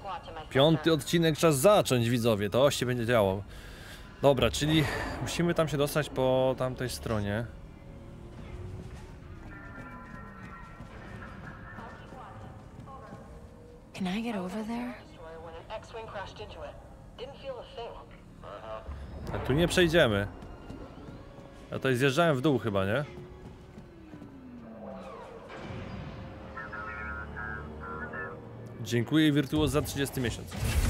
5. odcinek, czas zacząć, widzowie, to się będzie działo. Dobra, czyli musimy tam się dostać po tamtej stronie. Can I get over there? A tu nie przejdziemy. Ja tutaj zjeżdżałem w dół chyba, nie? Dziękuję Wirtuos za 30 miesiąc.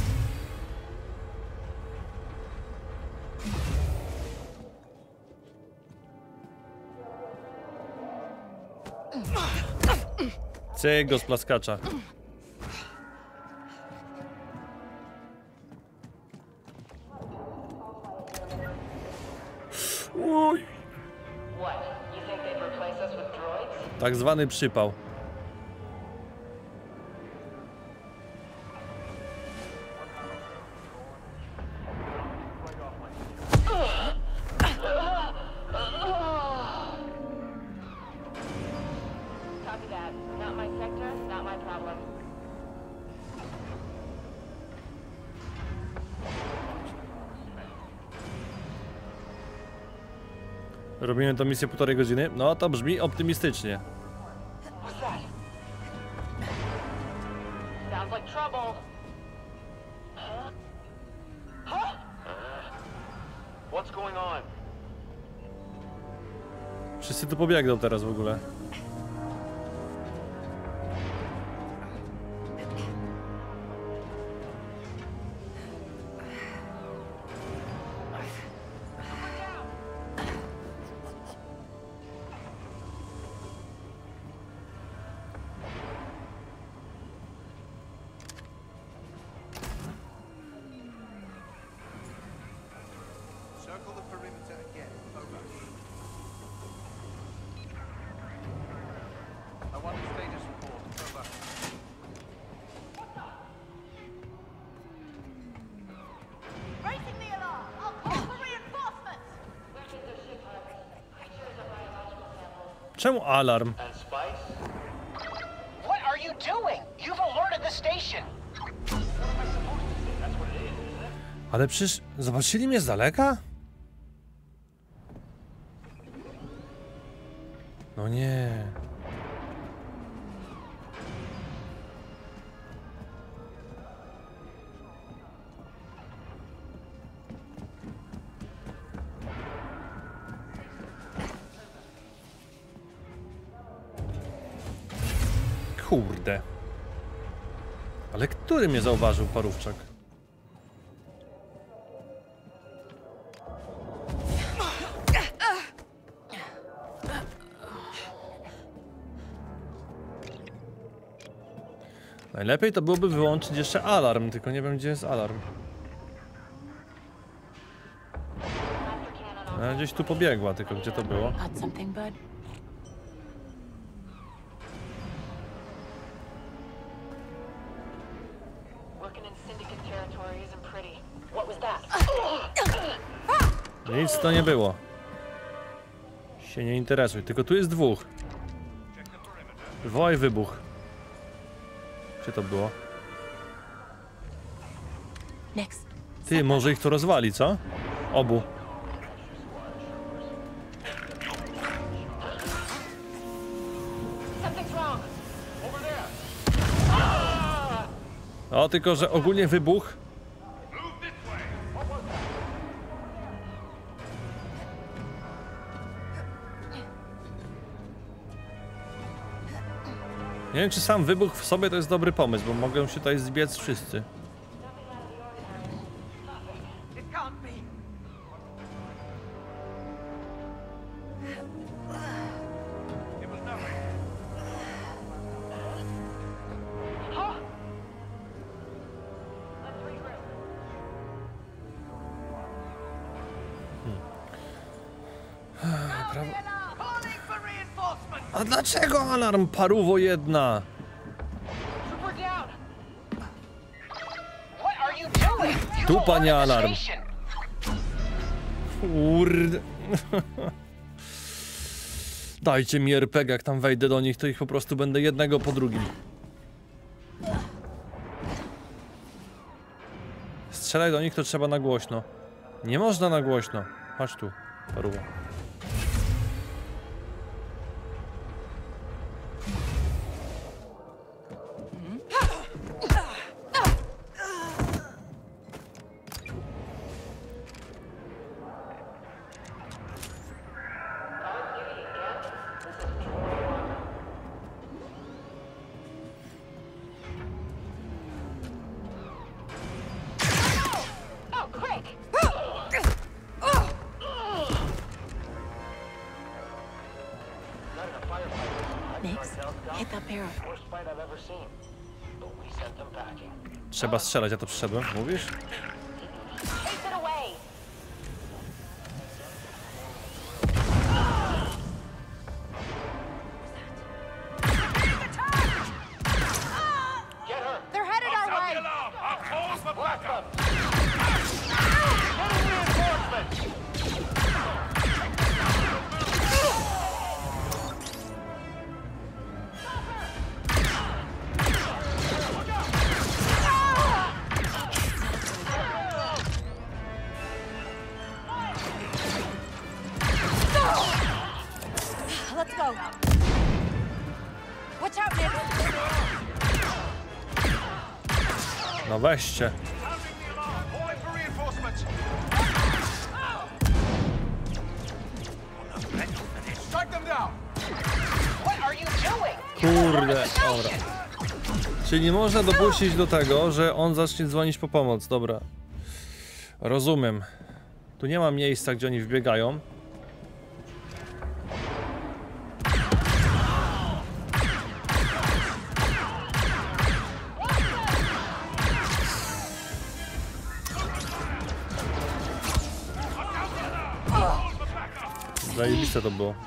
Cyk go z plaskacza. Uj. Tak zwany przypał. Robimy tę misję 1,5 godziny? No to brzmi optymistycznie. Wszyscy tu pobiegną teraz w ogóle. Czemu alarm? Ale przecież zobaczyli mnie z daleka? No nie. Kurde. Ale który mnie zauważył, parówczak? Najlepiej to byłoby wyłączyć jeszcze alarm, tylko nie wiem, gdzie jest alarm. No, gdzieś tu pobiegła, tylko gdzie to było? Nic to nie było. Się nie interesuj, tylko tu jest dwóch. Wywołaj wybuch. Gdzie to było? Ty, może ich to rozwali, co? Obu. O, tylko że ogólnie wybuch. Nie wiem, czy sam wybuch w sobie to jest dobry pomysł, bo mogą się tutaj zbiec wszyscy. A dlaczego alarm, parówo jedna? Dupa, nie alarm. Kurde. Dajcie mi RPG, jak tam wejdę do nich, to ich po prostu będę jednego po drugim. strzelać do nich to trzeba na głośno. Nie można na głośno. Chodź tu, paruwa. Hit that barrel. Trzeba strzelać, ja to przyszedłem, mówisz? Let's go. Watch out, Nick. No weźcie. Kurde, dobra. Czyli nie można dopuścić do tego, że on zacznie dzwonić po pomoc, dobra. Rozumiem. Tu nie ma miejsca, gdzie oni wbiegają. Zajebiste to było.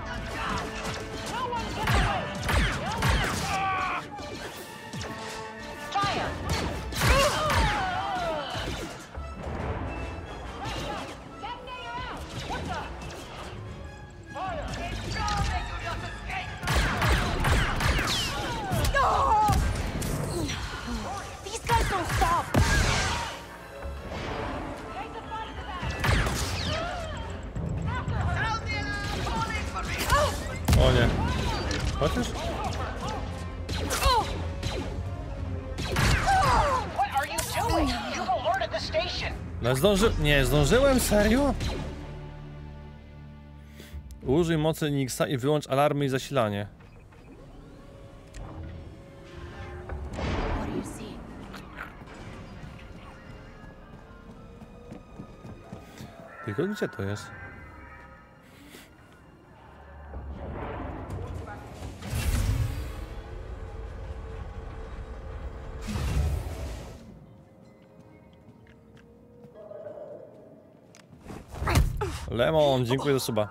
These guys don't stop. O nie. Chociaż? No nie, zdążyłem? Serio? Użyj mocy Nixa i wyłącz alarmy i zasilanie. What do you see? Tylko gdzie to jest? Lemon, dziękuję za suba.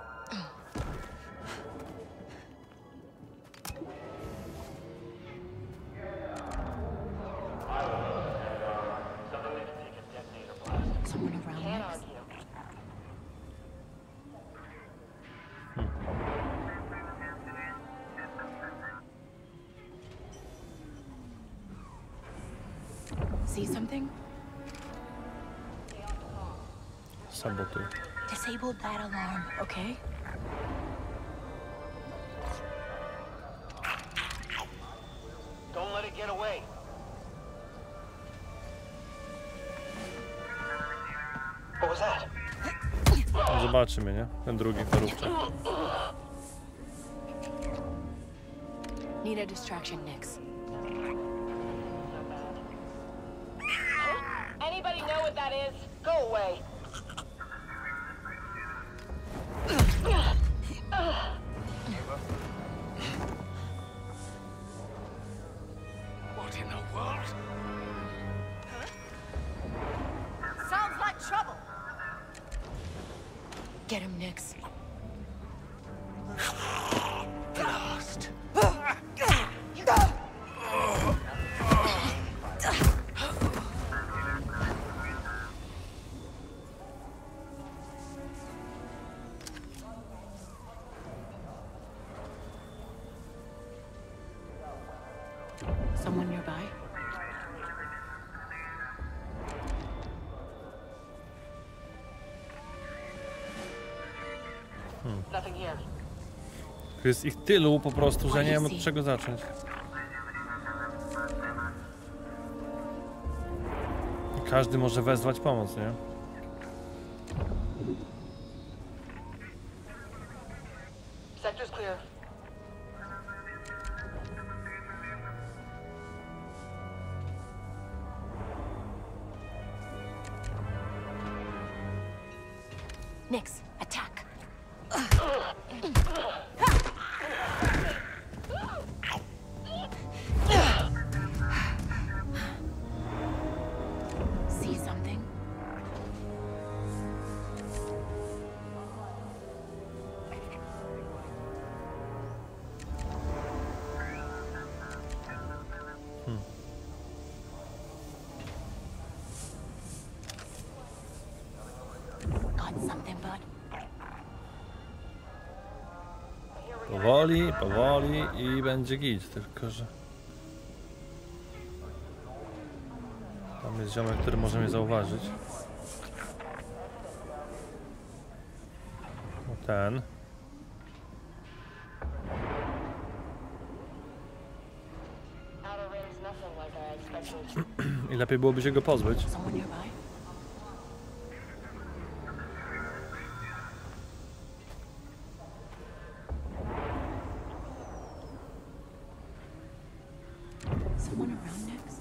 Someone around next. See something? Sabotuj. Disable that alarm, okay? Don't let it get away. What was that? Zobaczymy, nie? Ten drugi parówczak. Need a distraction, Nix. Anybody know what that is? Go away. What in the world? Sounds like trouble. Get him, Nix. Blast. Someone nearby? Nothing here. Jest ich tylu po prostu, że nie wiem od czego zacząć. Każdy może wezwać pomoc, nie? Sector's clear. Nix, attack. See something? Got something, bud. Powoli, powoli i będzie git, tylko że... Tam jest ziomek, który może mnie zauważyć. No ten. Outer ring's nothing like I expected. I lepiej byłoby się go pozbyć. Someone nearby? Someone around next?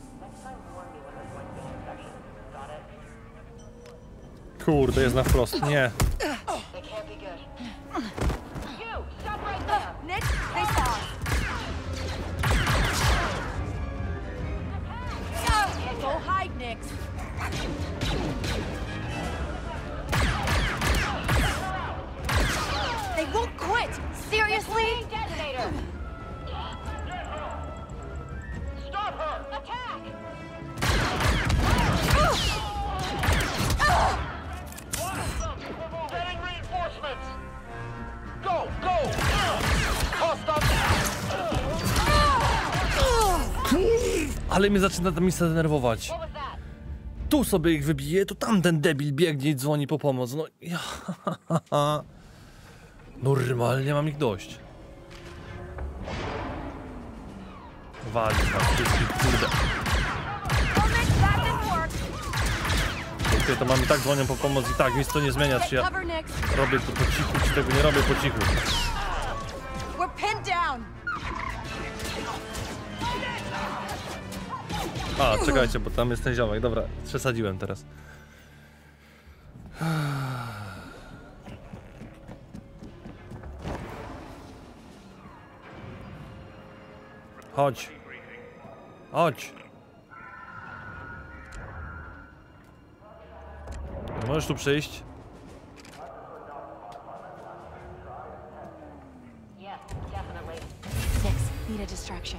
Kurde, jest na wprost. Nie. They can't be good. You! Stop right there! Nick, they saw us. Go hide, Nix. They won't quit. Seriously? Detonator! Stop her! Attack! Getting reinforcements! Go! Go! Ale mnie zaczyna ta misja denerwować. What was that? Tu sobie ich wybije, to tamten debil biegnie i dzwoni po pomoc. No ja... Normalnie mam ich dość. Wali na wszystkich, kurde. Okej, to mamy tak dzwonią po pomoc i tak, nic to nie zmienia, czy ja Cover, Nix. robię to po cichu, czy tego nie robię po cichu. We're pinned down. A, czekajcie, bo tam jest ten ziomek. Dobra, przesadziłem teraz. Chodź. Chodź. Możesz tu przyjść? Yeah, definitely. Nix, need a distraction.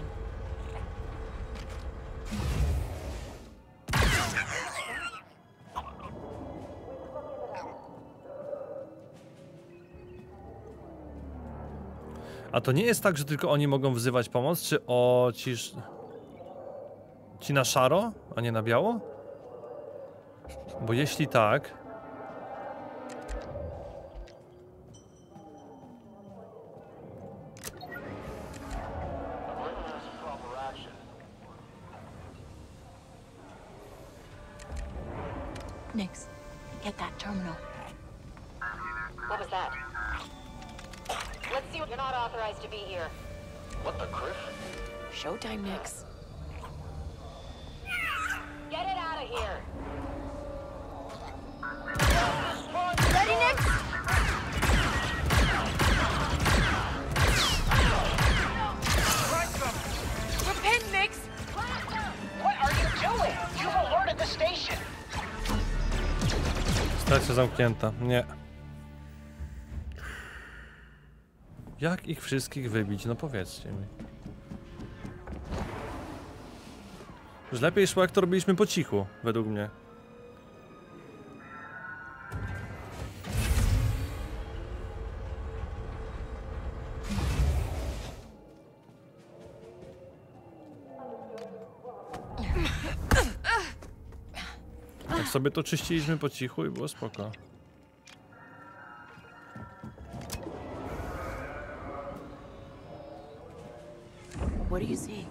A to nie jest tak, że tylko oni mogą wzywać pomoc, czy o ci na szaro, a nie na biało? Bo jeśli tak... Nix, get that terminal. What was that? Let's see. You're not authorized to be here. What the criff? Showtime, Nix. Get it out of here! Ready, Nix? We're pinned, Nix. What are you doing? You've alerted the station! Stacja zamknięta. Nie. Jak ich wszystkich wybić? No powiedzcie mi. Już lepiej szło, jak to robiliśmy po cichu, według mnie. Jak sobie to czyściliśmy po cichu i było spoko. What do you see?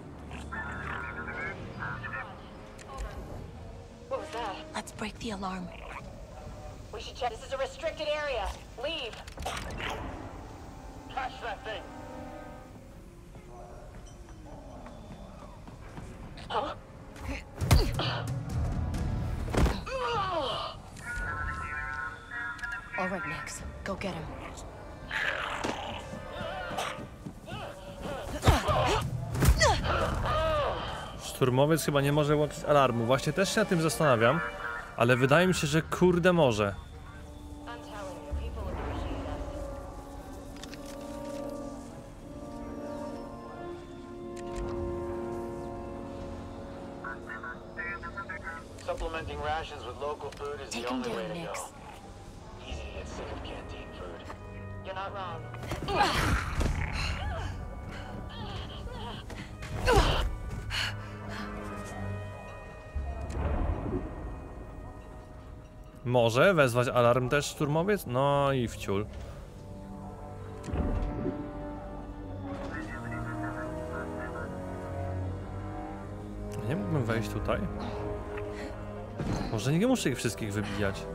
What was that? Let's break the alarm. We should check. This is a restricted area. Leave. Catch that thing. Huh? All right, Nix. Go get him. Szturmowiec chyba nie może włączyć alarmu. Właśnie też się nad tym zastanawiam, ale wydaje mi się, że kurde może. I'm telling you, people appreciate us. Supplementing rations with local food is Take the him only down, way to Nix. go. Easy to get sick of canteen food. You're not wrong. Może wezwać alarm też szturmowiec? No i wciul. Nie mógłbym wejść tutaj? Może nie muszę ich wszystkich wybijać.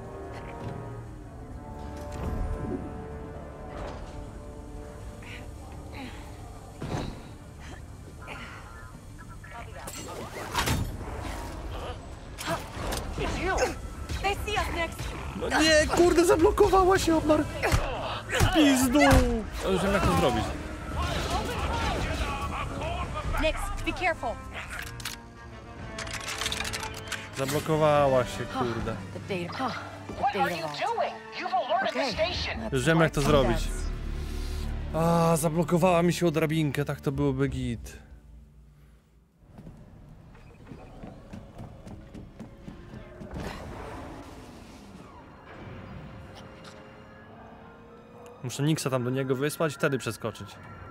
They see us, Nix. No nie, kurde, zablokowała się obmar. Pizdu! Ja już wiem jak to zrobić. Nix, be careful. Zablokowała się, kurde. The data. The data vault. Okay. Już wiem jak to zrobić. A, zablokowała mi się o drabinkę, tak to byłoby git. Muszę Nixa tam do niego wysłać, wtedy przeskoczyć.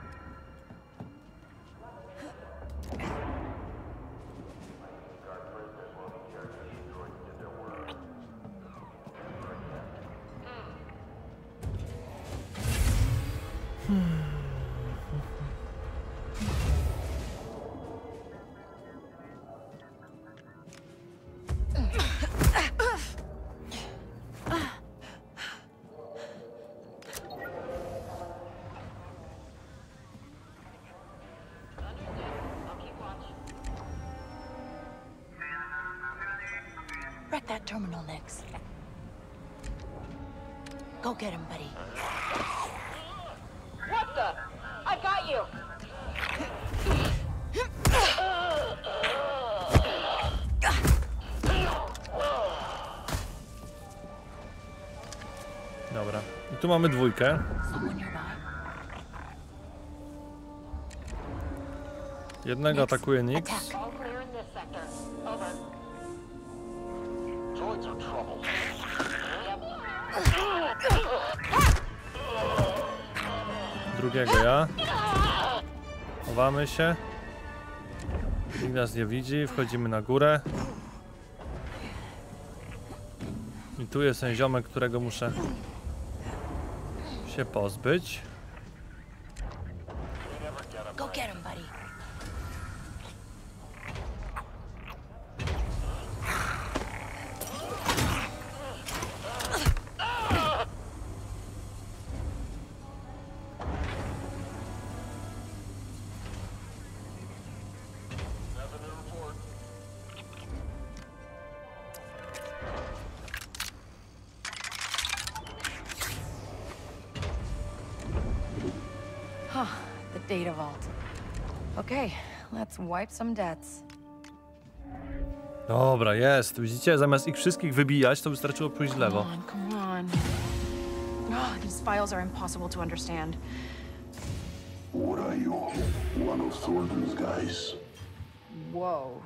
Wreck that terminal, Nix. Go get him, buddy. What the? I got you! Dobra. I tu mamy dwójkę. Someone nearby? Jednego Nix, atakuje Nix. attack. All clear in this sector. Over. Droids are trouble. Drugiego ja. Chowamy się. Nikt nas nie widzi, wchodzimy na górę. I tu jest ten ziomek, którego muszę się pozbyć. Go get him, buddy. Huh, the data vault. Okay, let's wipe some debts. Dobra, jest. Widzicie, zamiast ich wszystkich wybijać, to wystarczyło pójść w lewo. Come on. Oh, these files are impossible to understand. What are you? One of Thornton's guys? Whoa.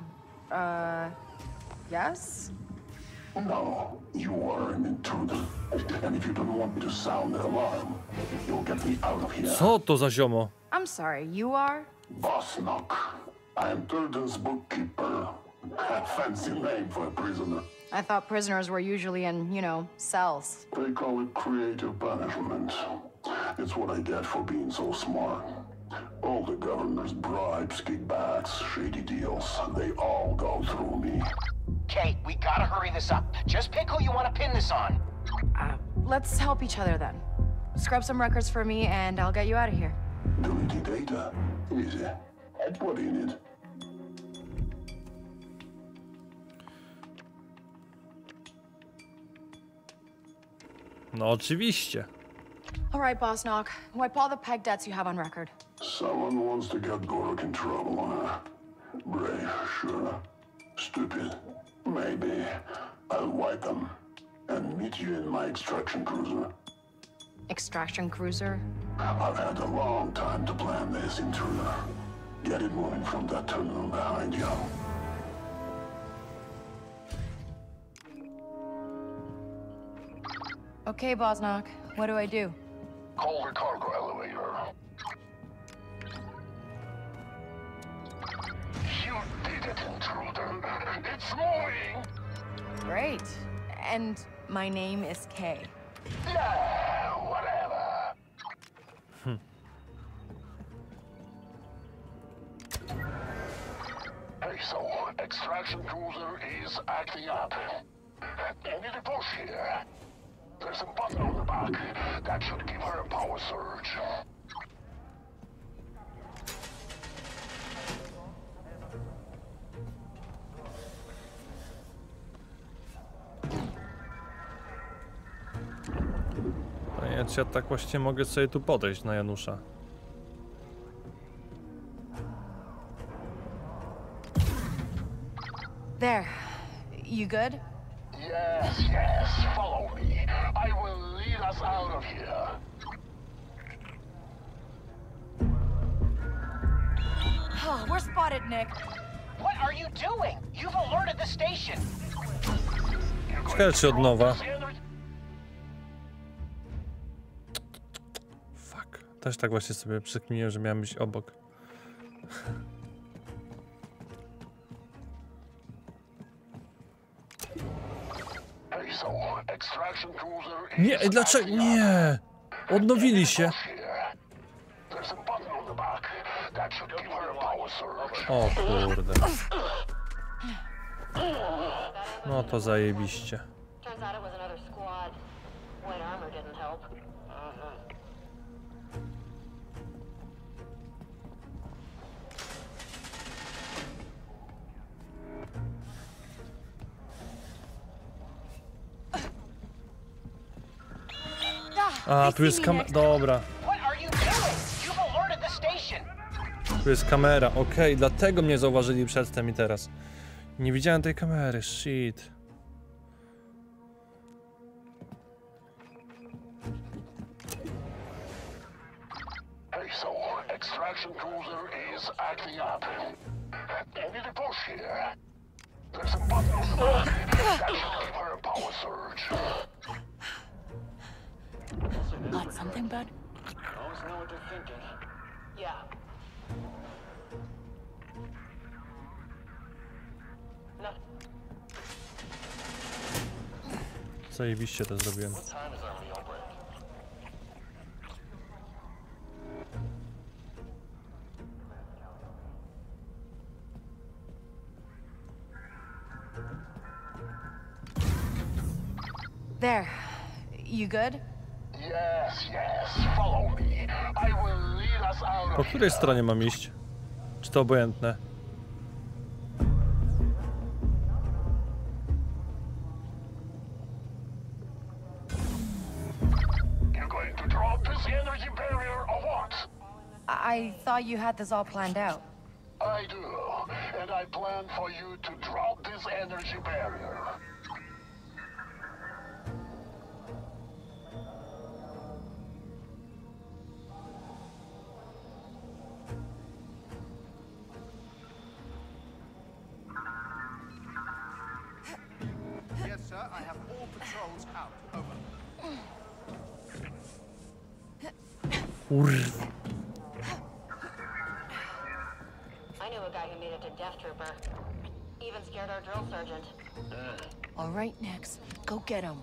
Yes? No, you are an intruder. And if you don't want me to sound the alarm, you'll get me out of here. Co to za ziomo? I'm sorry, you are? Boss Knock. I am Thornton's bookkeeper. A fancy name for a prisoner. I thought prisoners were usually in, you know, cells. They call it creative punishment. It's what I get for being so smart. All the governor's bribes, kickbacks, shady deals, they all go through me. Kate, we gotta hurry this up. Just pick who you want to pin this on. Let's help each other then. Scrub some records for me, and I'll get you out of here. Deleting data? Easy. What do you need? No oczywiście. All right, Boss Knock. Wipe all the peg debts you have on record. Someone wants to get Gorok in trouble, huh? Brave, sure. Stupid. Maybe. I'll wipe them. And meet you in my extraction cruiser. Extraction cruiser? I've had a long time to plan this, intruder. Get it moving from that terminal behind you. Okay, Boss Knock. What do I do? Call the cargo elevator. You did it, intruder. It's moving! Great. And my name is Kay. Yeah, whatever. Hey, so, extraction cruiser is acting up. I need a push here. There's a button on the back. That should give her a power surge. Ja tak właśnie mogę sobie tu podejść na Janusza. There. You good? Yes, yes, follow me. I will lead us out of here. Oh, we're spotted, Nick. What are you doing? You've alerted the station. Czekajcie od nowa. Fuck. Też tak właśnie sobie przekminiłem, że miałem być obok. Nie, dlaczego? Nie! Odnowili się. O kurde. No to zajebiście. Turns out it was another squad. White armor didn't help. A, tu jest kamera. Dobra. What are you doing? You've alerted the station. Tu jest kamera. Okej, dlatego mnie zauważyli przedtem i teraz. Nie widziałem tej kamery. Shit. Hey, so, extraction cruiser is acting up. I need a push here. There's a button on the back. That should give her a power surge. Got something, bud? Always know what they're thinking. Yeah. No. Zajebiście to zrobiłem. There. You good? Yes, yes, follow me. I will lead us out Po of której here. stronie mam iść? Czy to obojętne? You're going to drop this energy barrier or what? I thought you had this all planned out. I do, and I plan for you to drop this energy barrier. Yes, sir. I have all patrols out. Over. Kurwa. I knew a guy who made it to Death Trooper. Even scared our drill sergeant. All right, Nix. Go get him.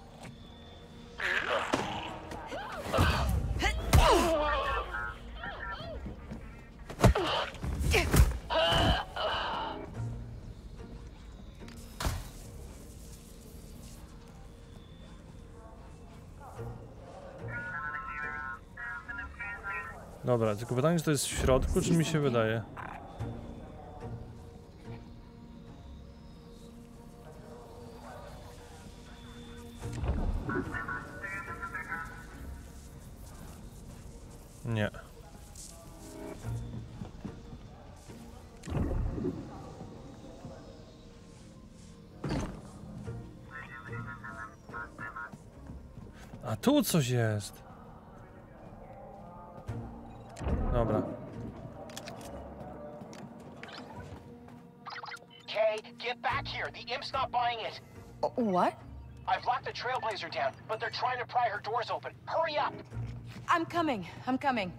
Dobra, tylko pytanie, czy to jest w środku, czy mi się wydaje? Nie. A tu coś jest. Dobra. Kay, get back here. The imp's not buying it. What? I've locked the Trailblazer down, but they're trying to pry her doors open. Hurry up! I'm coming. I'm coming.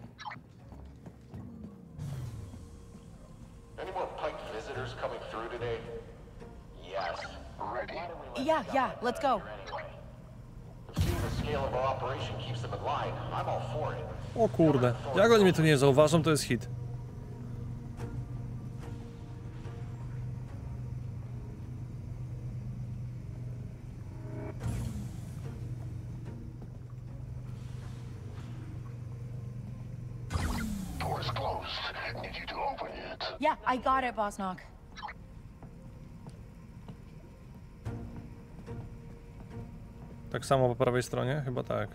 Any more Pike visitors coming through today? Yes. Ready? Yeah, let's go. Anyway. Seeing the scale of our operation keeps them in line, I'm all for it. O kurde. Jak oni mnie tu nie zauważą, to jest hit. Door's closed. Need you to open it. Yeah, I got it, Boss Knock. Tak samo po prawej stronie? Chyba tak.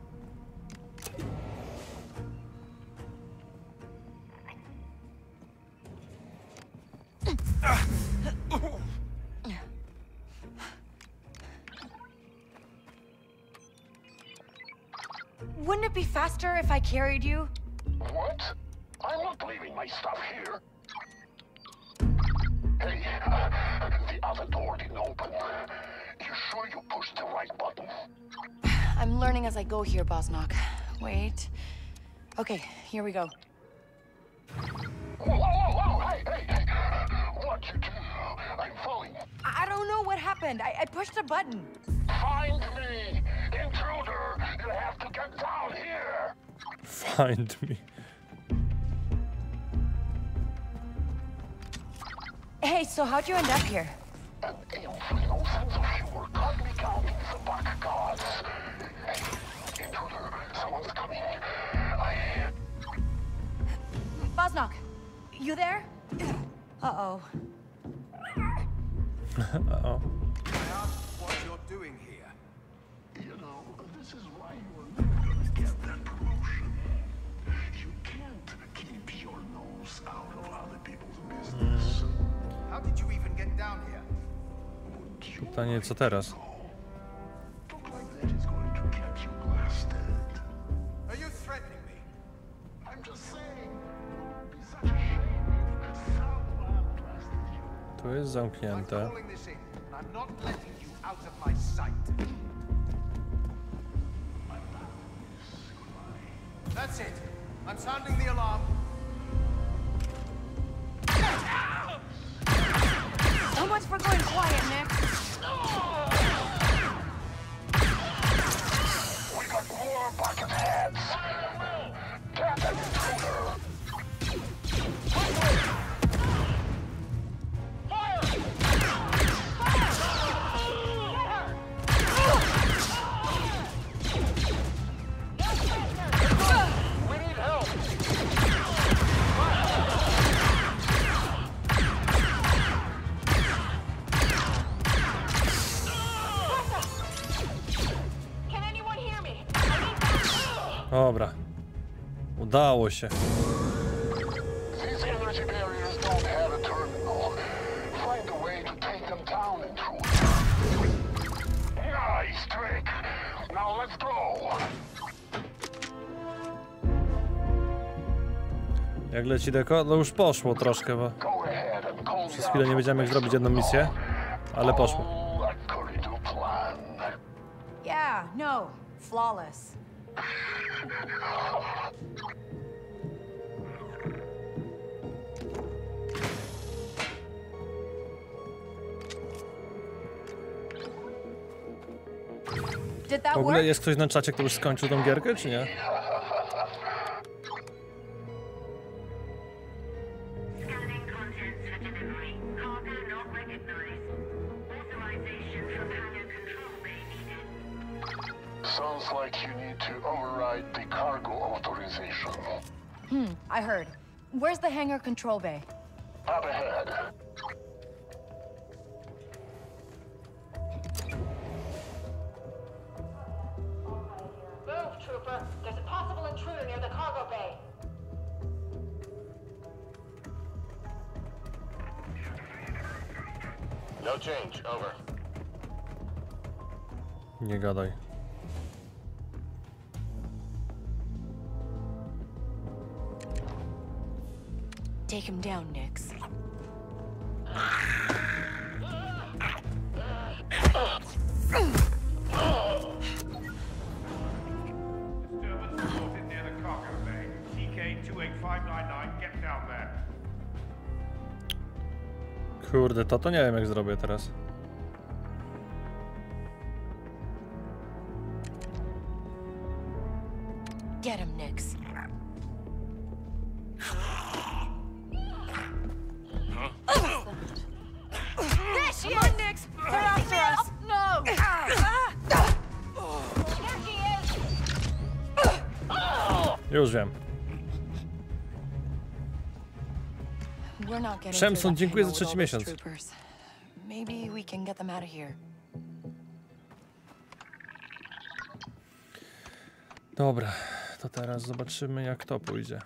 Wouldn't it be faster if I carried you? What? I'm not leaving my stuff here. Hey, the other door didn't open. You sure you pushed the right button? I'm learning as I go here, Boss Knock. Wait. Okay, here we go. Whoa, hey, what you do? I'm falling. I don't know what happened. I pushed a button. Find me! Intruder! You have to get down here! Find me. Hey, so how'd you end up here? An infernal sense of humor caught me counting the back gods. Hey, intruder, someone's coming. Boss Knock, you there? Uh-oh. Uh-oh. I asked what you're doing here. You know, this is why you were never gonna get that promotion. You can't keep your nose out of other people's business. How did you even get down here? Pytanie, co teraz? Look like that is going to get you blasted. Are you threatening me? I'm just saying, it'd be such a shame if someone blasted you. Tu jest I'm zamknięte. calling this in, and I'm not letting you out of my sight. That's it. I'm sounding the alarm. So much for going quiet, Nick. We got more bucket heads. Get an intruder. We need help! Can anyone hear me? I need backup. Dobra. Udało się. These energy barriers don't have a terminal. Find a way to take them down, intruder. Nice trick. Now let's go. Jak leci deko? No już poszło troszkę, bo Go ahead and call przez chwilę nie wiedziałem, jak zrobić jedną misję, ale poszło. according to plan. Yeah, no. Flawless. Did W that ogóle work? jest ktoś na czacie, kto już skończył tą gierkę, czy nie? Scanning contents for delivery. Cargo not recognized. Authorization from hangar control bay needed. Sounds like you need to override the cargo authorization. I heard. Where's the hangar control bay? Up ahead. Move, trooper. There's a possible intruder near the cargo bay. No change. Over. Nie gadaj. Take him down, Nix. Disturbance reported near the cargo bay. TK28599, get down there. Kurde, to nie wiem jak zrobię teraz. Get him, Nix. There she is! Nix! They're after us! No! There she is! Już wiem. We're not getting Przemson, through that dziękuję za hangar with trzeci all miesiąc. those troopers. Maybe we can get them out of here. Dobra, to teraz zobaczymy jak to pójdzie.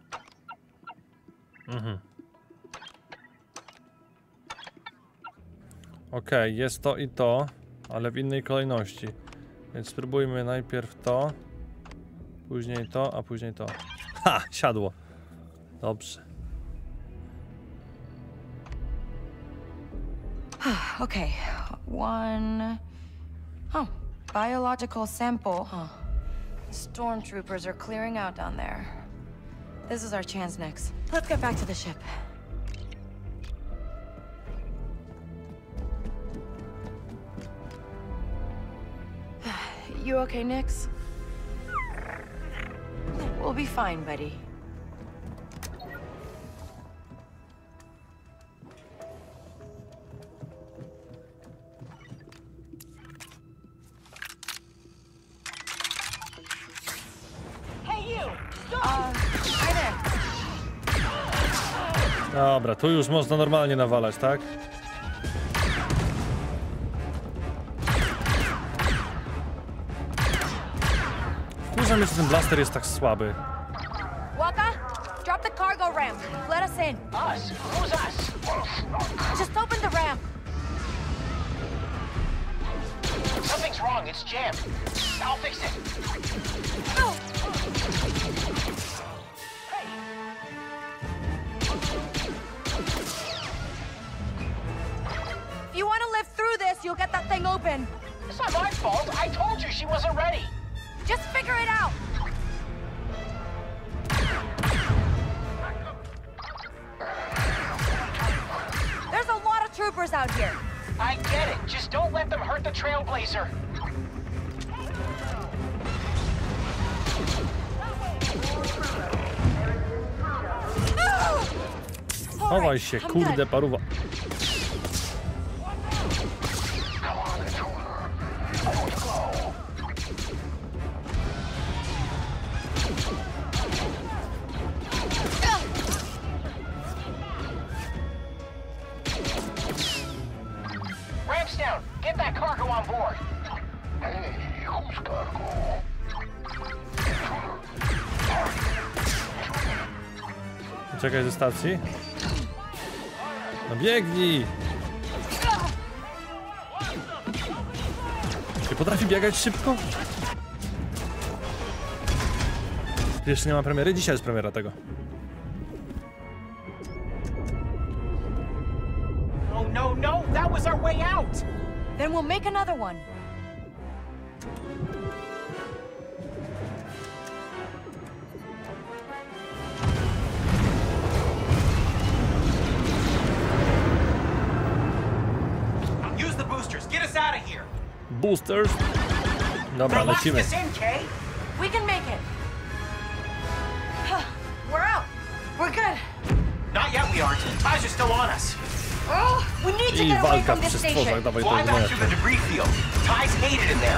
Okej, jest to i to, ale w innej kolejności. Więc spróbujmy najpierw to, później to, a później to. Ha! Siadło. Dobrze. Okay, one... Oh, biological sample, huh? Stormtroopers are clearing out down there. This is our chance, Nix. Let's get back to the ship. You okay, Nix? We'll be fine, buddy. Hi there. Dobra, tu już można normalnie nawalać, tak? Wkurza mnie, że ten blaster jest tak słaby. Waka, drop the cargo ramp. Let us in. Us? Who's us? Just open the ramp. Something's wrong. It's jammed. I'll fix it. No. If you want to live through this, you'll get that thing open. It's not my fault. I told you she wasn't ready. Just figure it out. There's a lot of troopers out here. I get it. Just don't let them hurt the Trailblazer. Chowaj się, kurde paruwa. Ramps down. Get that cargo on board. Hey, who's cargo? Czekaj ze stacji. No biegnij! Czy potrafi biegać szybko? Jeszcze nie ma premiery? Dzisiaj jest premiera tego. Oh, no, no. That was our way out. Then we'll make another one. Use the boosters. Get us out of here. Boosters. Dobra, Lock lecimy. this in, Kay. We can make it. We're out. We're good. Not yet, we aren't. Ties are still on us. Oh, we need to I get away walka from przy this stworzach, station. dawaj to Fly back through the gnojek. debris field. Ties hate it in there.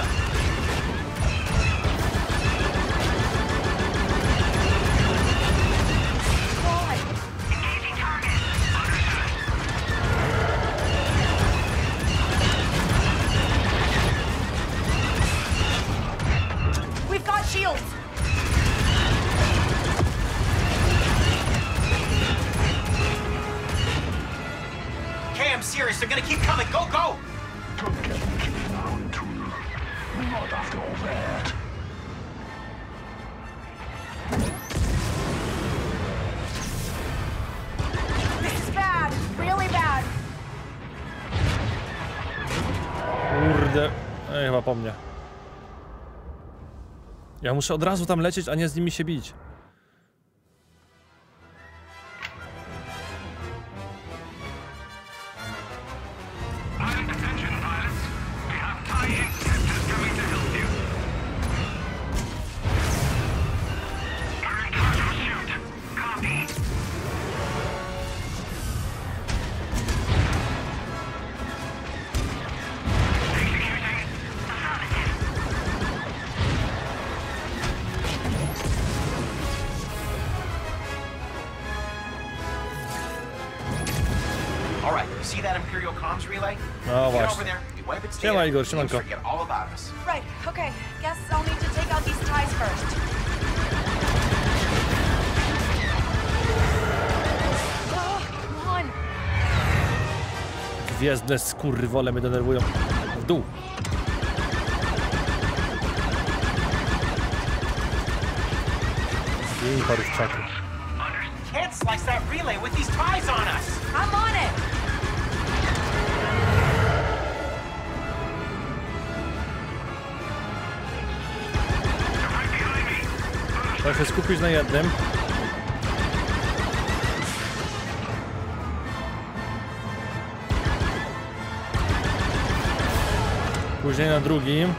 Idę... Ej, chyba po mnie. Ja muszę od razu tam lecieć, a nie z nimi się bić. No właśnie. Siema Igor, siemanko. Right, okay. Guess I'll need to take out these ties first. Come on. Gwiezdne skurwole mnie denerwują. W dół. I porywczaku. Can't slice that relay with these ties on us. I'm on it. Trzeba się skupić na jednym. Później na drugim.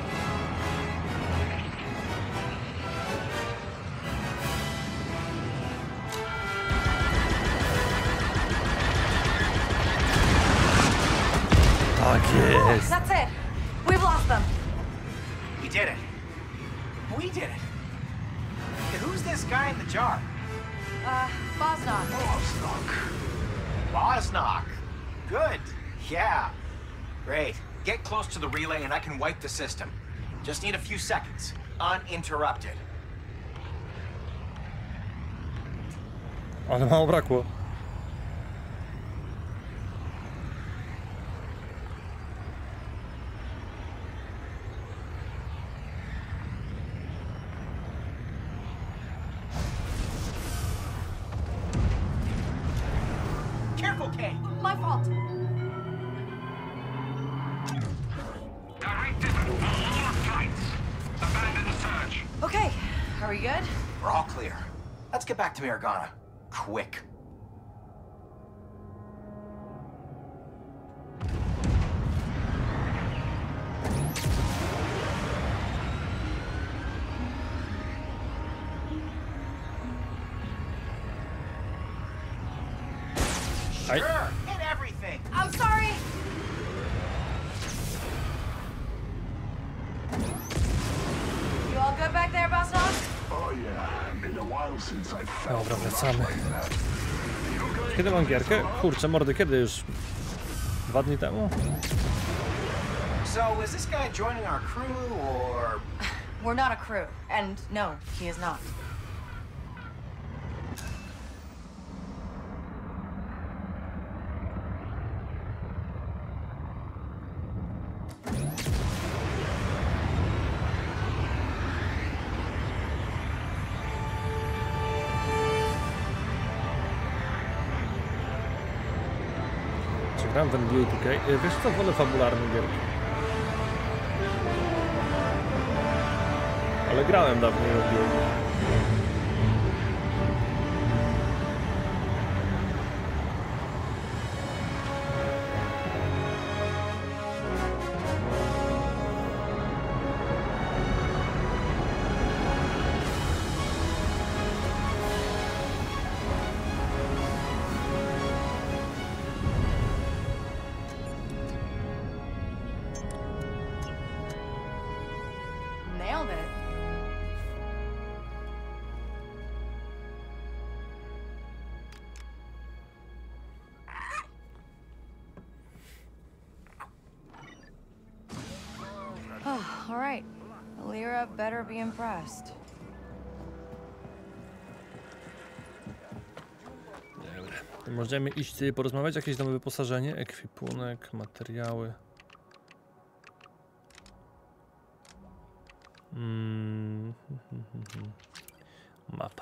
Tak jest. That's it. We've lost them. We did it. We did it. Who's this guy in the jar? Bosnock. Bosnock. Good. Yeah. Great. Get close to the relay and I can wipe the system. Just need a few seconds. Uninterrupted. Ale mało brakło. Careful, Kay. My fault. Okay, are we good? We're all clear. Let's get back to Miragana. Quick. Sure, hit everything. I'm sorry. You all good back there, Bosnock? Oh yeah, been a while since I felt Dobra, wracamy. like that. Kiedy mam gierkę? Kurczę, mordy, kiedy już? 2 dni temu? So, is this guy joining our crew, or...? We're not a crew, and no, he is not. Czy gram w NBA 2K? Wiesz co, wolę fabularne gierki. Ale grałem dawniej w NBA. Nailed it. Oh, all right. Lyra better be impressed. Możemy iść sobie porozmawiać, jakieś nowe wyposażenie, ekwipunek, materiały. Mapa.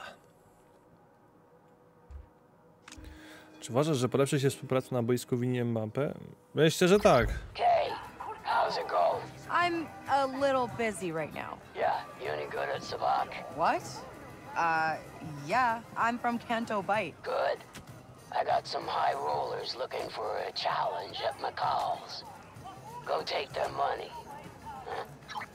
Czy uważasz, że polepszy się współpraca na boisku winien mapę? Myślę, że tak. Okay, how's it go? I'm a little busy right now. Yeah, you any good at Savak? What? Yeah, I'm from Canto Bight. Good. I got some high rollers looking for a challenge at McCall's. Go take their money. Huh?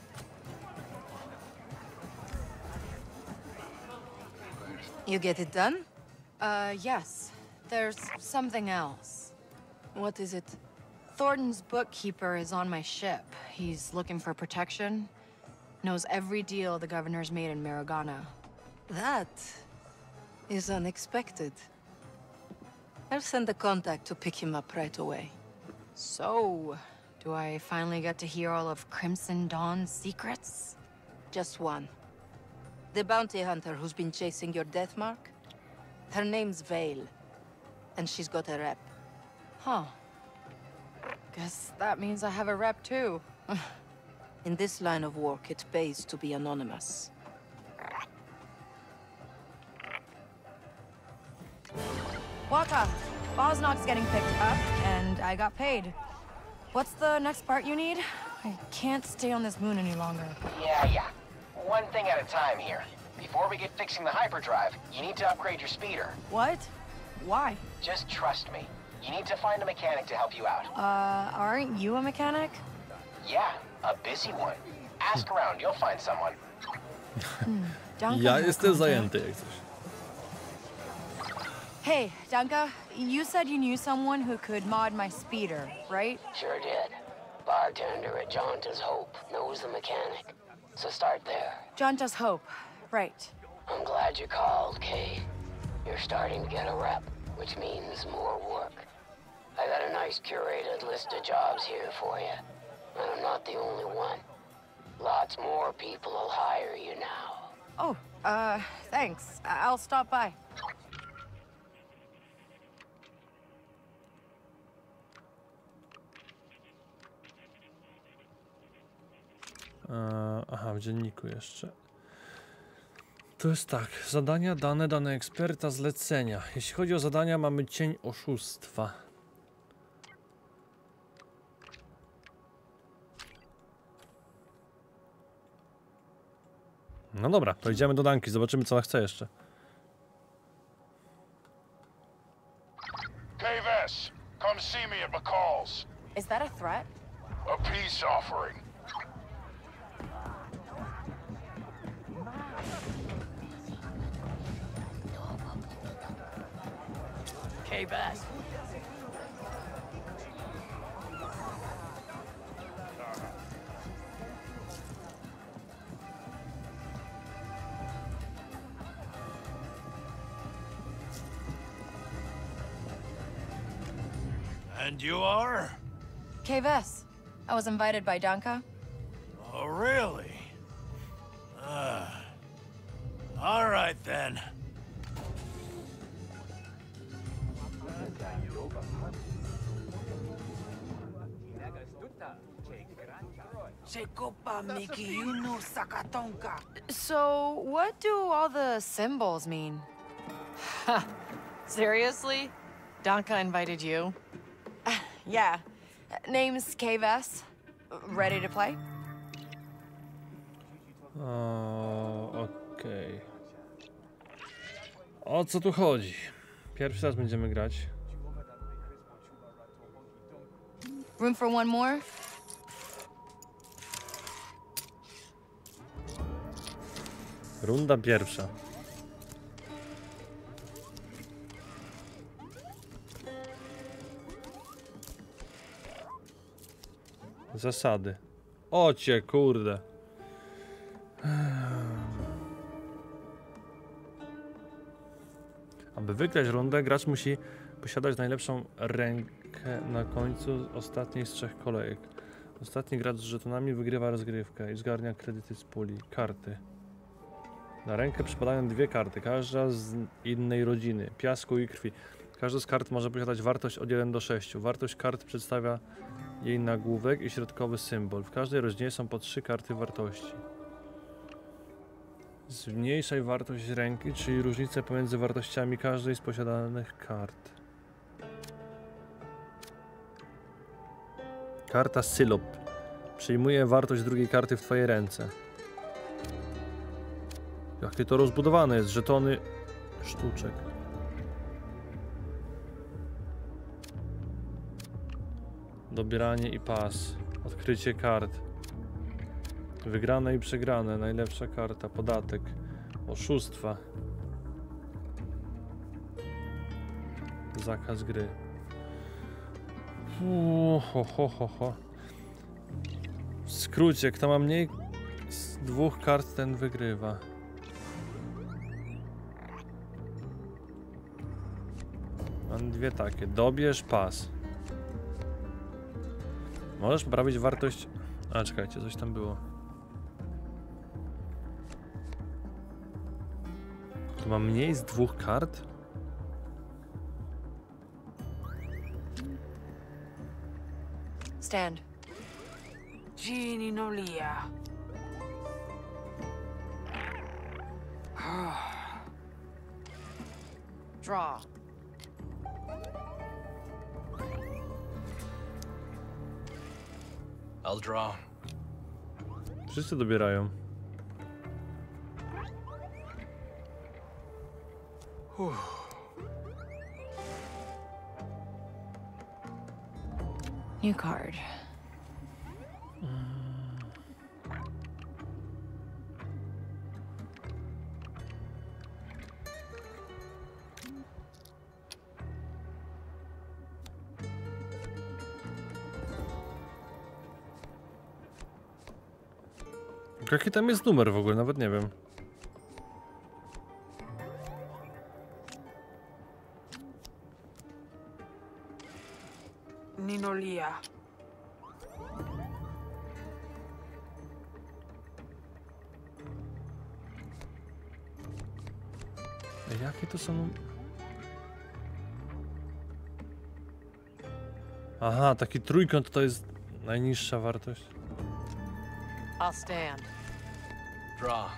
You get it done? Yes. There's something else. What is it? Thornton's bookkeeper is on my ship. He's looking for protection. Knows every deal the governor's made in Maragana. That is unexpected. I'll send a contact to pick him up right away. So, do I finally get to hear all of Crimson Dawn's secrets? Just one. The bounty hunter who's been chasing your death mark? Her name's Vale, and she's got a rep. Huh. Guess that means I have a rep too. In this line of work, it pays to be anonymous. Waka, Boznok's getting picked up, and I got paid. What's the next part you need? I can't stay on this moon any longer. Yeah. One thing at a time here. Before we get fixing the hyperdrive, you need to upgrade your speeder. What? Why? Just trust me. You need to find a mechanic to help you out. Aren't you a mechanic? Yeah, a busy one. Ask around, you'll find someone. Ja jestem zajęty jak coś. Hey, Danka, you said you knew someone who could mod my speeder, right? Sure did. Bartender at Jonta's Hope knows the mechanic. So start there. Jonta's Hope, right. I'm glad you called, Kay. You're starting to get a rep, which means more work. I got a nice curated list of jobs here for you. And I'm not the only one. Lots more people will hire you now. Oh, thanks. I'll stop by. Aha, w dzienniku jeszcze. To jest tak, zadania, dane eksperta, zlecenia. Jeśli chodzi o zadania, mamy cień oszustwa. No dobra, to idziemy do Danki, zobaczymy co ona chce jeszcze. K-Vess, come see me at McCall's. Is that a threat? A peace offering. K-Bass. And you are? K-Vess. I was invited by Danka. Oh, really? All right, then. So, what do all the symbols mean? Seriously? Danka invited you? Yeah. Name's K-Vess. Ready to play? Okej. O co tu chodzi? Pierwszy raz będziemy grać. Room for one more? Runda pierwsza. Zasady. O cię, kurde. Aby wygrać rundę, gracz musi posiadać najlepszą rękę na końcu ostatniej z 3 kolejek. Ostatni gracz z żetonami wygrywa rozgrywkę i zgarnia kredyty z puli. Karty. Na rękę przypadają 2 karty, każda z innej rodziny, piasku i krwi. Każda z kart może posiadać wartość od 1 do 6. Wartość kart przedstawia jej nagłówek i środkowy symbol. W każdej rodzinie są po 3 karty wartości. Zmniejszaj wartość ręki, czyli różnicę pomiędzy wartościami każdej z posiadanych kart. Karta Sylop. Przyjmuję wartość drugiej karty w twoje ręce. Jakie to rozbudowane jest, żetony sztuczek. Dobieranie i pas. Odkrycie kart. Wygrane i przegrane. Najlepsza karta. Podatek. Oszustwa. Zakaz gry. W skrócie, kto ma mniej z 2 kart, ten wygrywa. Mam 2 takie. Dobierz pas. Możesz poprawić wartość... A, czekajcie, coś tam było. Tu mam mniej z 2 kart? Stand. Genie Nolia. Draw. I'll draw. Wszyscy dobierają. New card. Jaki tam jest numer w ogóle? Nawet nie wiem. Ninolia. Jakie to są... Aha, taki trójkąt to jest najniższa wartość. I'll stand. Draw.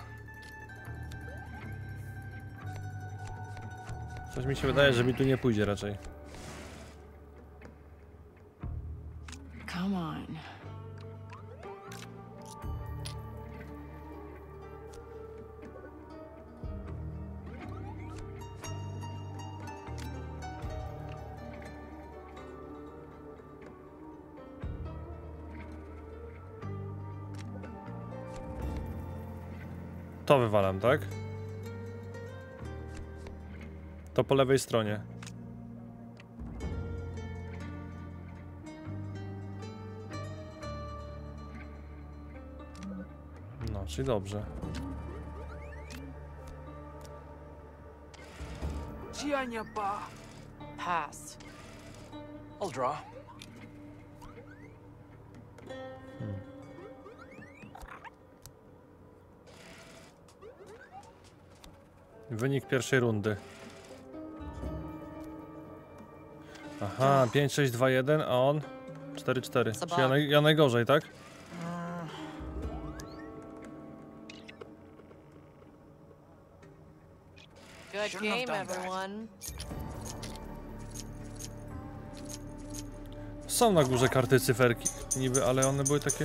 Coś mi się wydaje, że mi tu nie pójdzie raczej. Come on. To wywalam, tak? To po lewej stronie. No, czyli dobrze. Gianyapa. Pass. I'll draw. Wynik pierwszej rundy. Aha, 5, 6, 2, 1, a on 4, 4. Czyli ja najgorzej, tak? Good game, everyone. Są na górze karty cyferki niby, ale one były takie...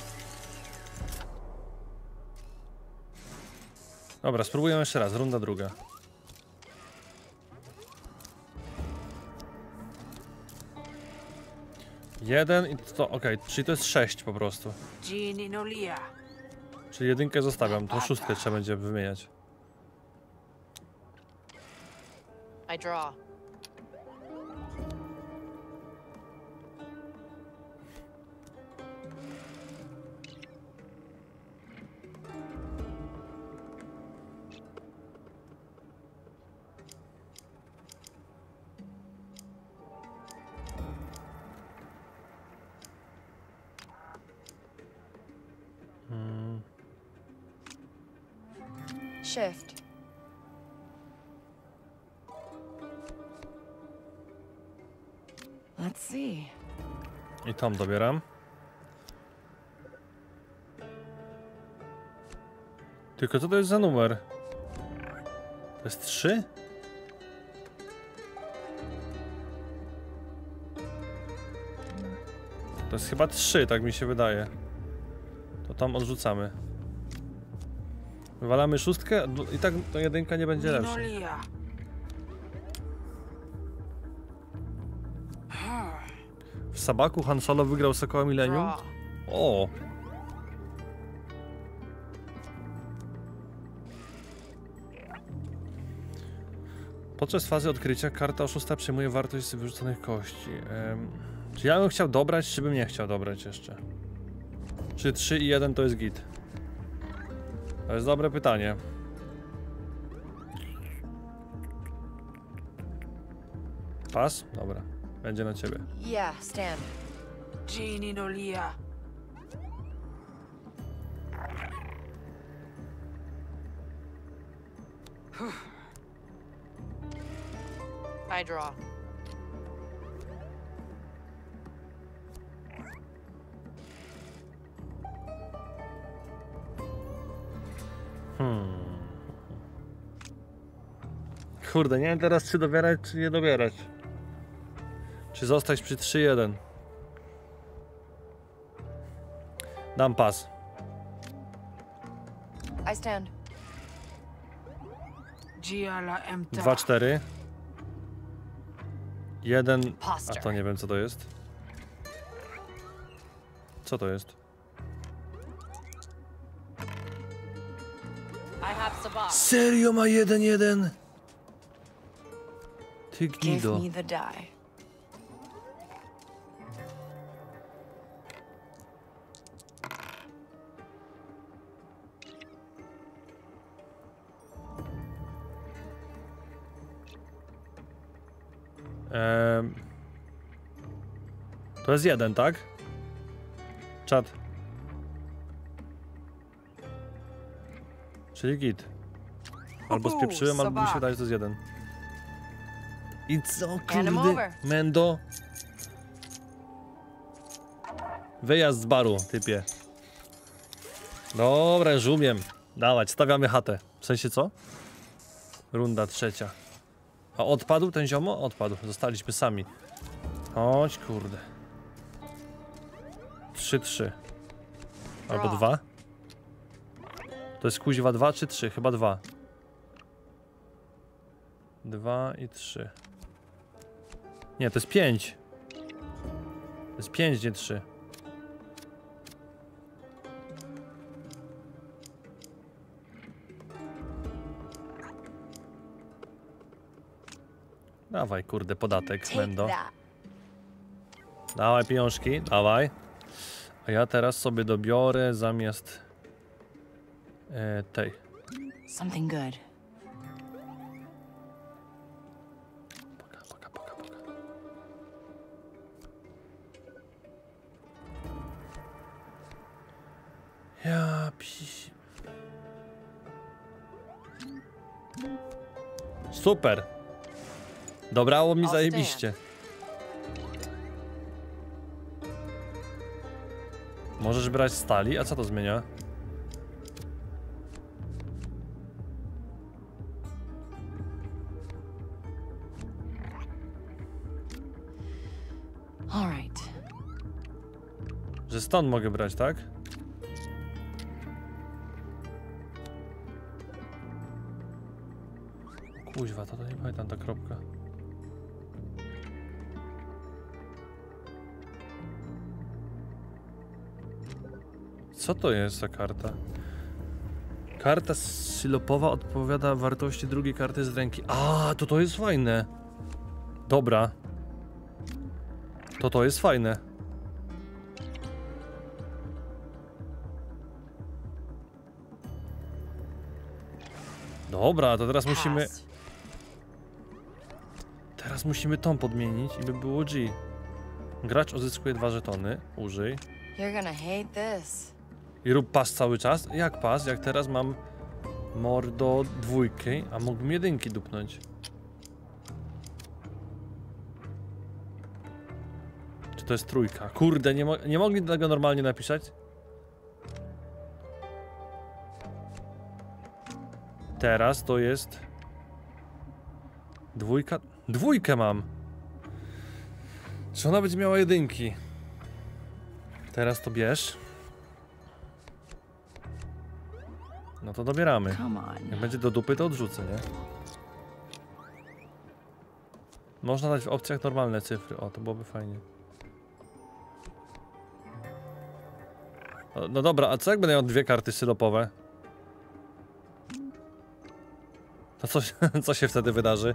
Dobra, spróbujemy jeszcze raz, runda druga. Jeden i to, okej, czyli to jest 6 po prostu. Genie Nolia. Czyli jedynkę zostawiam, to 6 trzeba będzie wymieniać. I draw. Shift. Let's see. I tam dobieram. Tylko co to jest za numer? To jest 3? To jest chyba 3, tak mi się wydaje. To tam odrzucamy. Wywalamy 6 i tak to 1 nie będzie lepsza. W Sabaku Han Solo wygrał Sokoła Millennium? O! Podczas fazy odkrycia karta oszusta przyjmuje wartość z wyrzuconych kości. Czy ja bym chciał dobrać, czy bym nie chciał dobrać jeszcze? Czy 3 i 1 to jest git? To jest dobre pytanie. Pas? Dobra. Będzie na ciebie. Yeah, stand. Genie Nolia. I draw. Kurde, nie wiem teraz czy dobierać, czy nie dobierać. Czy zostać przy 3-1. Dam pas. I stand. 2-4. 1. A to nie wiem co to jest. Co to jest? Serio ma 1-1? Ty gnido. Give me the die. To jest 1, tak? Czad. Czyli git. Albo spieprzyłem, albo mi się wydaje, że to jest 1. I co, kurde? Mendo. Wyjazd z baru, typie. Dobra, już umiem. Dawać, stawiamy chatę. W sensie co? Runda 3. A odpadł ten ziomo? Odpadł. Zostaliśmy sami. Chodź, kurde. 3-3. Albo 2. To jest kuźwa 2 czy 3? Chyba 2. 2 i 3. Nie, to jest 5. To jest 5, nie 3. Dawaj, kurde, podatek, Mendo. Dawaj pieniążki, dawaj. A ja teraz sobie dobiorę zamiast tej. Something good. Poka. Ja pisi. Super. Dobrało mi zajebiście. Możesz brać stali? A co to zmienia? Alright. Że stąd mogę brać, tak? Kuźwa, to nie pamiętam ta kropka. Co to jest za karta? Karta silopowa odpowiada wartości drugiej karty z ręki. A, to jest fajne. Dobra. To jest fajne. Dobra, to teraz musimy... Teraz musimy tą podmienić i by było G. Gracz uzyskuje 2 żetony. Użyj. You're gonna hate this. I rób pas cały czas? Jak pas? Jak teraz mam mordo 2, a mógłbym 1 dupnąć. Czy to jest 3? Kurde, nie mogli tego normalnie napisać? Teraz to jest 2. 2 mam. Czy ona będzie miała 1? Teraz to bierz. No to dobieramy. Come on. Jak będzie do dupy, to odrzucę, nie? Można dać w opcjach normalne cyfry. O, to byłoby fajnie. No dobra, a co jak będę miał 2 karty sylopowe? To co się wtedy wydarzy?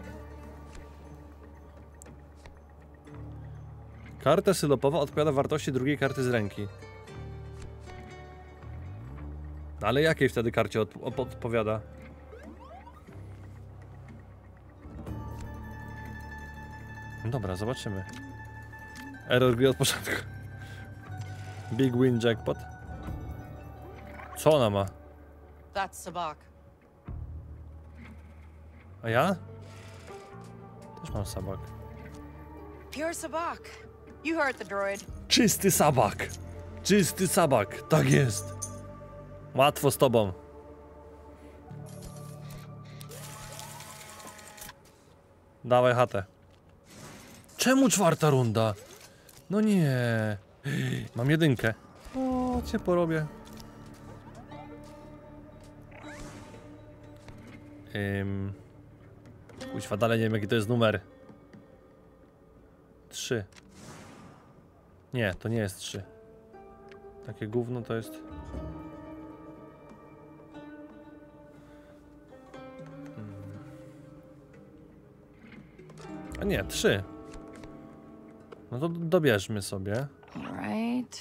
Karta sylopowa odpowiada wartości drugiej karty z ręki. Ale jakiej wtedy karcie odpowiada? No dobra, zobaczymy. Error gry od początku. Big win jackpot. Co ona ma? That's Sabak. A ja? Też mam sabak. Pure Sabak. You heard the droid. Czysty sabak! Czysty sabak, tak jest! Łatwo z tobą. Dawaj chatę. Czemu 4. runda? No nie. Mam 1. O, cię porobię. Kuźwa, dalej nie wiem jaki to jest numer. 3. Nie, to nie jest 3. Takie gówno to jest. A nie, 3. No to dobierzmy sobie. Alright.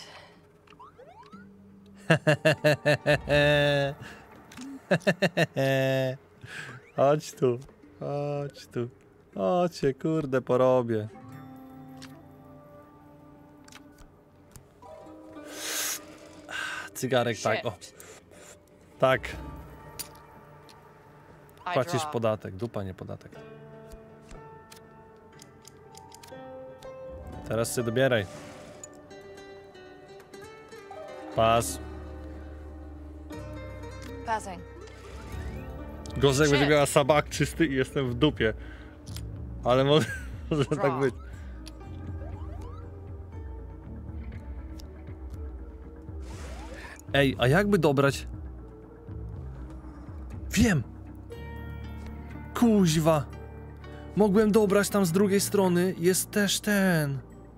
Chodź tu. Chodź tu. Chodź się, kurde, porobię. Cygarek, tak, o. Tak. Płacisz podatek, dupa nie podatek. Teraz się dobieraj. Pas. Passing. Gorzej będzie miała sabak czysty i jestem w dupie. Ale może tak być. Ej, a jakby dobrać? Wiem! Kuźwa! Mogłem dobrać tam z drugiej strony. Jest też ten.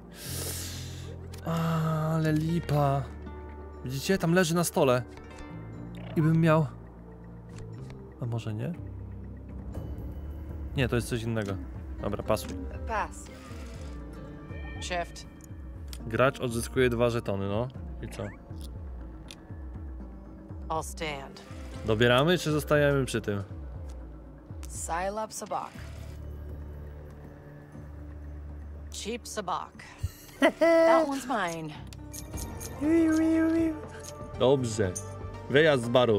Ale lipa. Widzicie? Tam leży na stole. I bym miał... A może nie? Nie, to jest coś innego. Dobra, pasuj. Pass. Shift. Gracz odzyskuje 2 żetony, no. I co? I'll stand. Dobieramy, czy zostajemy przy tym? Silab Sabak. Cheap Sabak. That one's mine. Dobrze. Wyjazd z baru.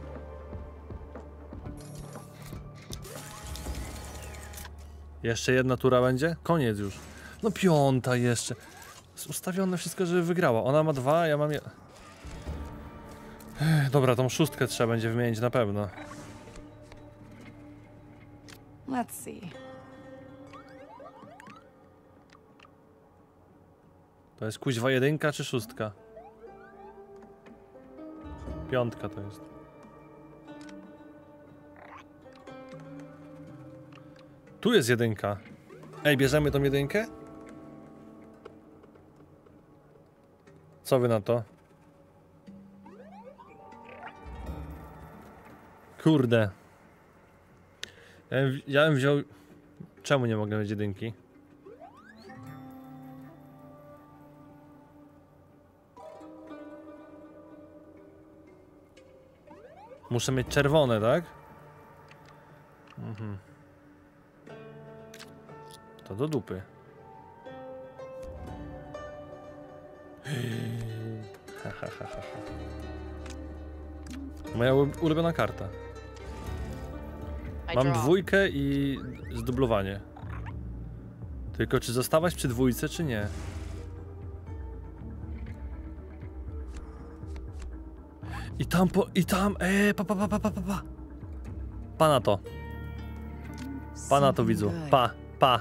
Jeszcze 1 tura będzie? Koniec już. No 5 jeszcze. Jest ustawione wszystko, żeby wygrała. Ona ma 2, ja mam... Dobra, tą 6 trzeba będzie wymienić na pewno. Let's see. To jest kuźwa 1 czy 6? 5 to jest. Tu jest 1. Ej, bierzemy tą 1? Co wy na to? Kurde. Ja bym wziął... Czemu nie mogę mieć 1? Muszę mieć czerwone, tak? Mhm. To do dupy. Moja ulubiona karta. Mam 2 i zdublowanie. Tylko czy zostawać przy 2, czy nie? I tam, pa. Pa na to. Pa na to, widzu. Pa.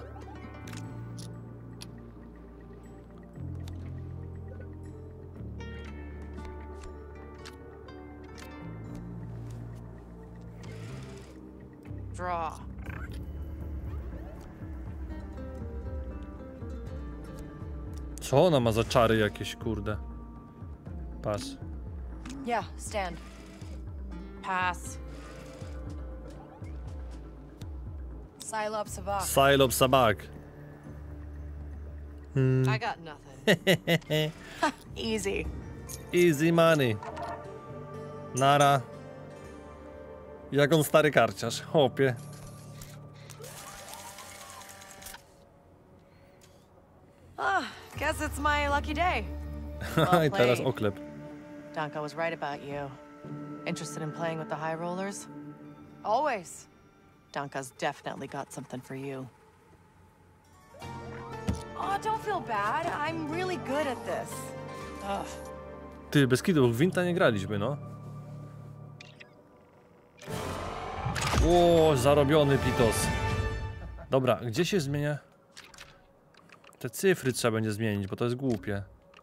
Draw. Co ona ma za czary jakieś, kurde? Pas. Yeah, stand. Pass. Psylop Savak. Psylop Sabak. I got nothing. Easy. Easy money. Nara. Jak on stary karciarz, chłopie. Guess it's my lucky day. I teraz oklep. Danka was right about you. Interested in playing with the high rollers? Always. Danka's definitely got something for you. Oh, don't feel bad. I'm really good at this. Ugh. Ty, bez kidu, w Gwinta nie graliśmy, no. O, zarobiony pitos. Dobra, gdzie się zmienia? Te cyfry trzeba będzie zmienić, bo to jest głupie.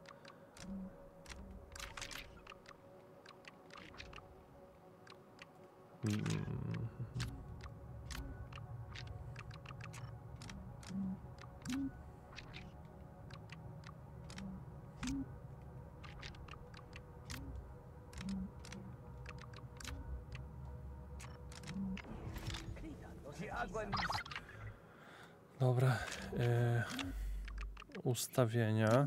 Dobra, ustawienia,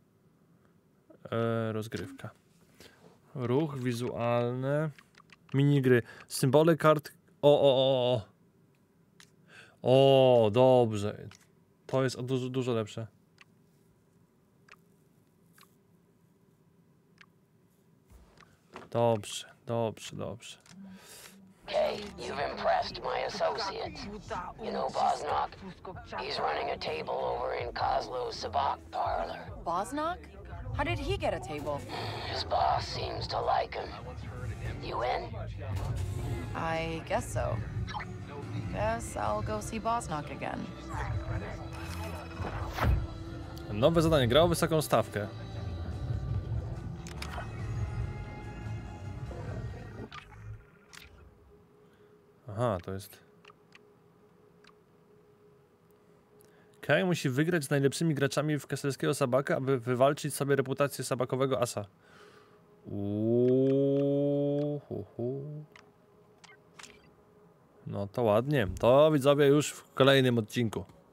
rozgrywka, ruch wizualny, minigry, symbole kart, o, dobrze, to jest dużo lepsze. Dobrze. Okay, you've impressed my associates. You know Bosnok? He's running a table over in Kozlo's Sabak parlor. Bosnok? How did he get a table? His boss seems to like him. You in? I guess so. Guess I'll go see Bosnok again. Nowe zadanie, grał wysoką stawkę. Aha, to jest... Kaj musi wygrać z najlepszymi graczami w Keselskiego Sabaka, aby wywalczyć sobie reputację sabakowego asa. No to ładnie. To widzowie już w kolejnym odcinku.